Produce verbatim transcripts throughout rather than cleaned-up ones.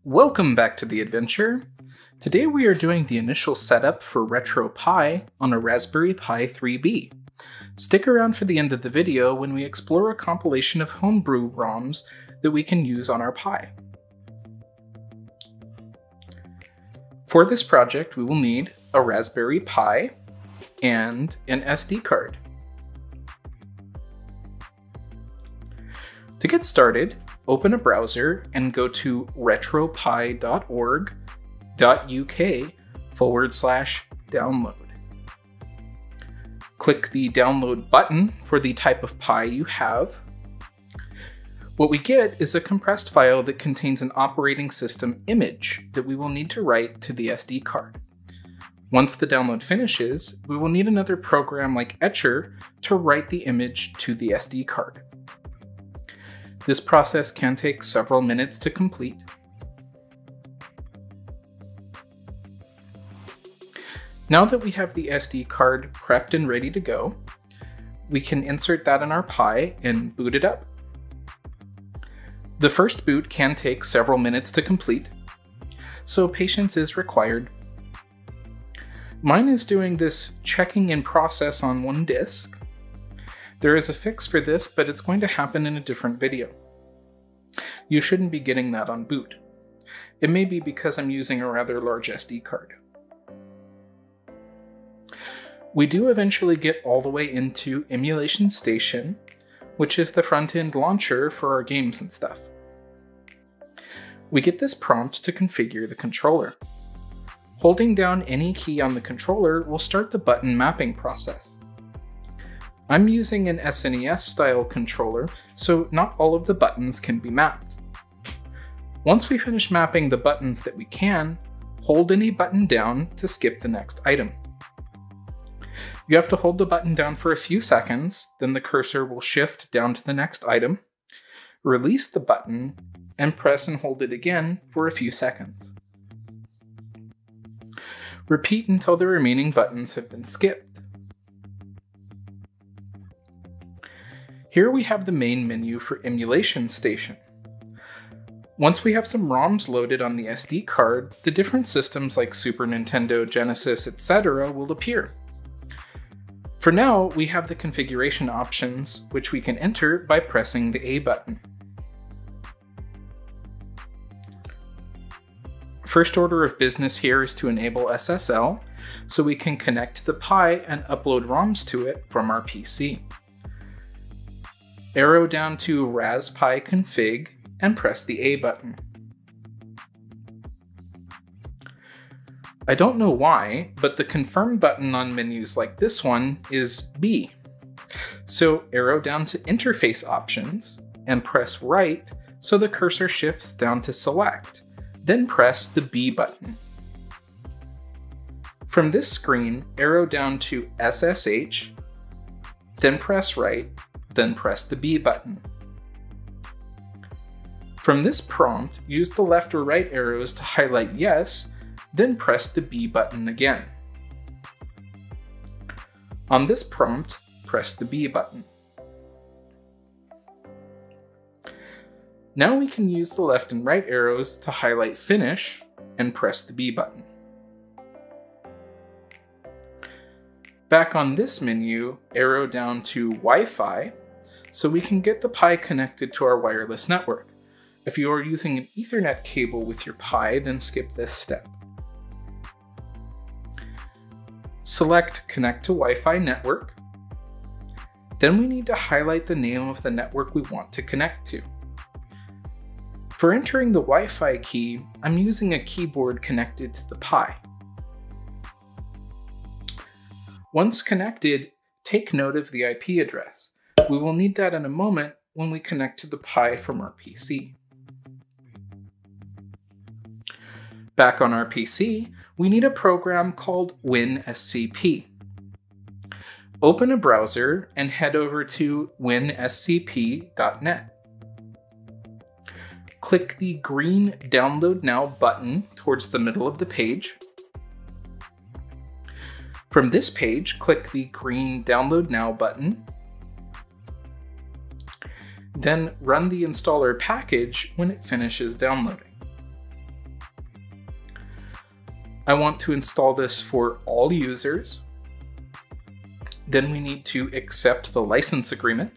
Welcome back to the adventure. Today we are doing the initial setup for RetroPie on a Raspberry Pi three B. Stick around for the end of the video when we explore a compilation of homebrew ROMs that we can use on our Pi. For this project we will need a Raspberry Pi and an S D card. To get started, open a browser and go to retropie dot org dot U K forward slash download. Click the download button for the type of Pi you have. What we get is a compressed file that contains an operating system image that we will need to write to the S D card. Once the download finishes, we will need another program like Etcher to write the image to the S D card. This process can take several minutes to complete. Now that we have the S D card prepped and ready to go, we can insert that in our Pi and boot it up. The first boot can take several minutes to complete, so patience is required. Mine is doing this checking in process on one disk. There is a fix for this, but it's going to happen in a different video. You shouldn't be getting that on boot. It may be because I'm using a rather large S D card. We do eventually get all the way into Emulation Station, which is the front-end launcher for our games and stuff. We get this prompt to configure the controller. Holding down any key on the controller will start the button mapping process. I'm using an S N E S style controller, so not all of the buttons can be mapped. Once we finish mapping the buttons that we can, hold any button down to skip the next item. You have to hold the button down for a few seconds, then the cursor will shift down to the next item, release the button, and press and hold it again for a few seconds. Repeat until the remaining buttons have been skipped. Here we have the main menu for Emulation Station. Once we have some ROMs loaded on the S D card, the different systems like Super Nintendo, Genesis, et cetera will appear. For now, we have the configuration options, which we can enter by pressing the A button. First order of business here is to enable S S L, so we can connect to the Pi and upload ROMs to it from our P C. Arrow down to RasPi config and press the A button. I don't know why, but the confirm button on menus like this one is B. So arrow down to interface options and press right so the cursor shifts down to select, then press the B button. From this screen, arrow down to S S H, then press right, then press the B button. From this prompt, use the left or right arrows to highlight yes, then press the B button again. On this prompt, press the B button. Now we can use the left and right arrows to highlight finish and press the B button. Back on this menu, arrow down to Wi-Fi, so we can get the Pi connected to our wireless network. If you are using an Ethernet cable with your Pi, then skip this step. Select Connect to Wi-Fi Network. Then we need to highlight the name of the network we want to connect to. For entering the Wi-Fi key, I'm using a keyboard connected to the Pi. Once connected, take note of the I P address. We will need that in a moment when we connect to the Pi from our P C. Back on our P C, we need a program called WinSCP. Open a browser and head over to win S C P dot net. Click the green Download Now button towards the middle of the page. From this page, click the green Download Now button. Then run the installer package when it finishes downloading. I want to install this for all users. Then we need to accept the license agreement.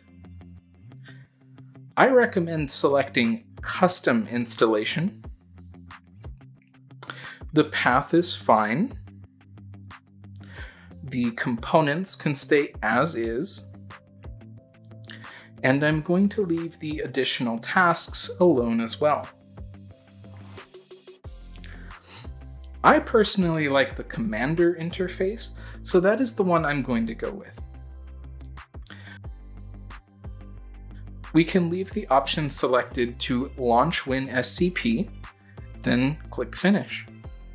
I recommend selecting Custom Installation. The path is fine. The components can stay as is. And I'm going to leave the additional tasks alone as well. I personally like the Commander interface, so that is the one I'm going to go with. We can leave the option selected to launch WinSCP, then click Finish.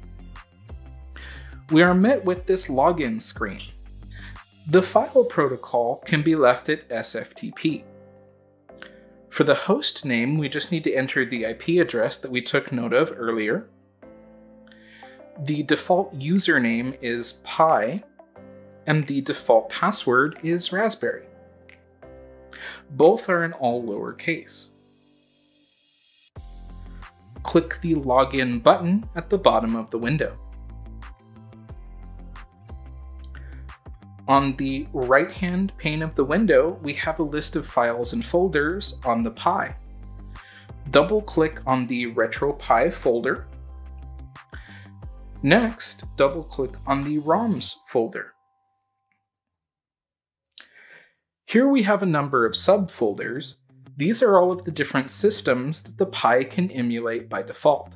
We are met with this login screen. The file protocol can be left at S F T P. For the host name, we just need to enter the I P address that we took note of earlier. The default username is Pi, and the default password is Raspberry. Both are in all lowercase. Click the Login button at the bottom of the window. On the right-hand pane of the window, we have a list of files and folders on the Pi. Double-click on the RetroPie folder. Next, double-click on the ROMs folder. Here we have a number of subfolders. These are all of the different systems that the Pi can emulate by default.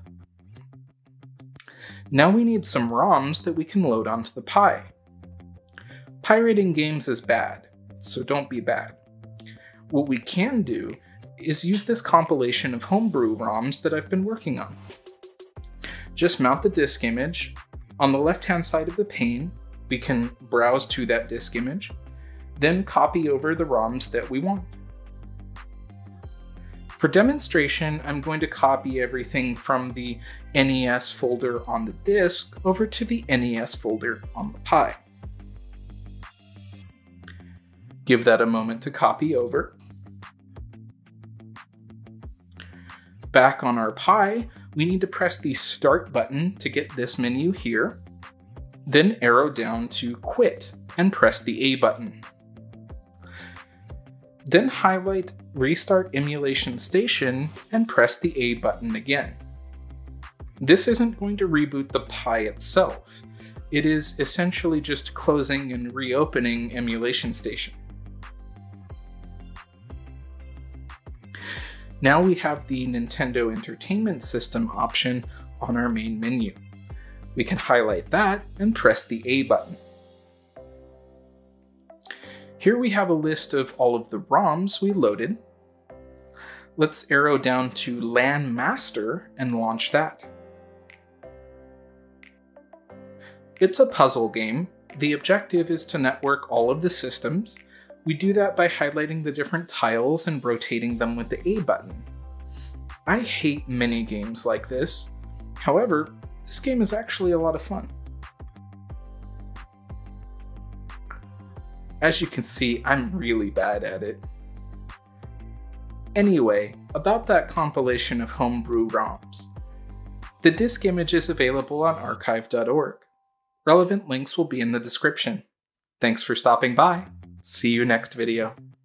Now we need some ROMs that we can load onto the Pi. Pirating games is bad, so don't be bad. What we can do is use this compilation of homebrew ROMs that I've been working on. Just mount the disk image. On the left-hand side of the pane, we can browse to that disk image, then copy over the ROMs that we want. For demonstration, I'm going to copy everything from the N E S folder on the disk over to the N E S folder on the Pi. Give that a moment to copy over. Back on our Pi, we need to press the Start button to get this menu here, then arrow down to Quit and press the A button. Then highlight Restart Emulation Station and press the A button again. This isn't going to reboot the Pi itself. It is essentially just closing and reopening Emulation Station. Now we have the Nintendo Entertainment System option on our main menu. We can highlight that and press the A button. Here we have a list of all of the ROMs we loaded. Let's arrow down to LAN Master and launch that. It's a puzzle game. The objective is to network all of the systems. We do that by highlighting the different tiles and rotating them with the A button. I hate mini games like this. However, this game is actually a lot of fun. As you can see, I'm really bad at it. Anyway, about that compilation of homebrew ROMs. The disk image is available on archive dot org. Relevant links will be in the description. Thanks for stopping by. See you next video.